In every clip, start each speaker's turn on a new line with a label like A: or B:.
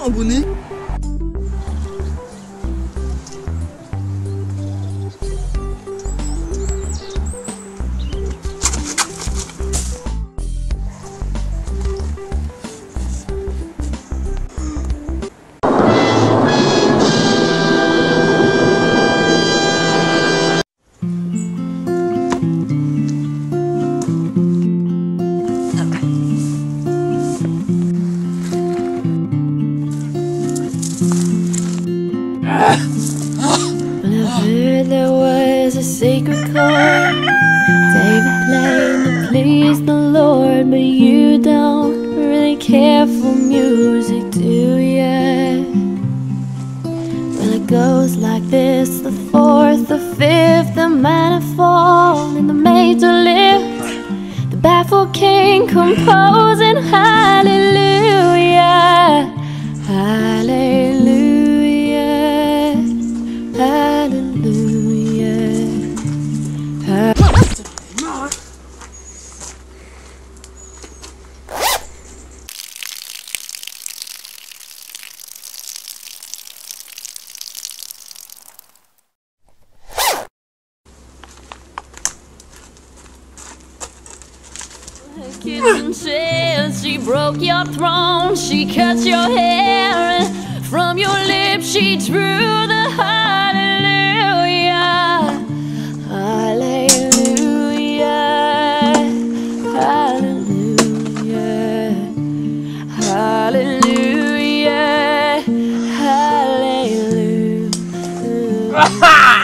A: un bonnet?
B: Whenever there was a sacred chord, David played to please the Lord. But you don't really care for music, do ya? Well, it goes like this: the fourth, the fifth, the minor fall, and the major lift. The baffled king composing hallelujah, hallelujah. Kitchen says she broke your throne, she cut your hair, and from your lips she drew the hallelujah, hallelujah, hallelujah, hallelujah, hallelujah.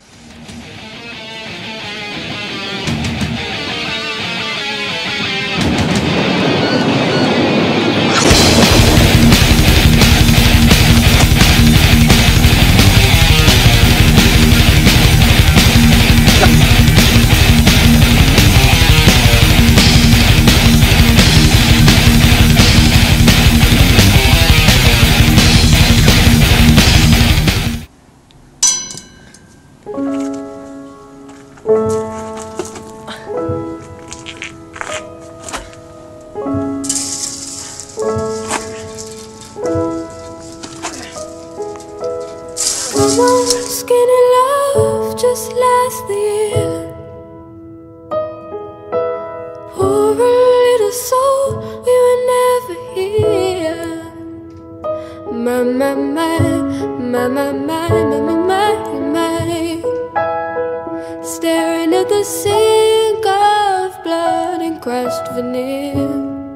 B: Come on, skinny love, just last the year. Poor little soul, we were never here. My, my, my, my, my, my, my, my, my. Staring at the sink of blood and crushed veneer.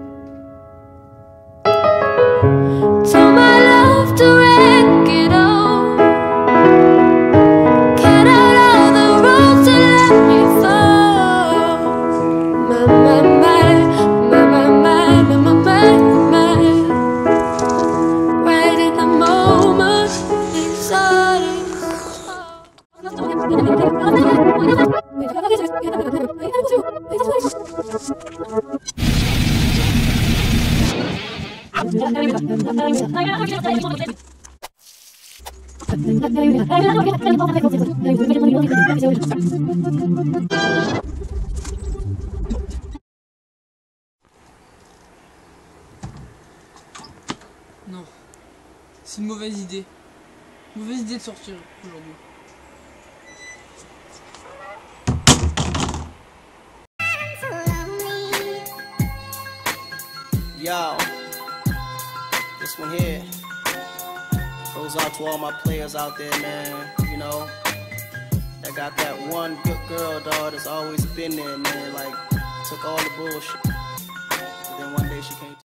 B: Told my love to wreck it all.
A: Non, c'est une mauvaise idée. Mauvaise idée de sortir aujourd'hui.
C: Yo, this one here goes out to all my players out there, man. You know, that got that one good girl, dog, that's always been there, man. Like, took all the bullshit, but then one day she came.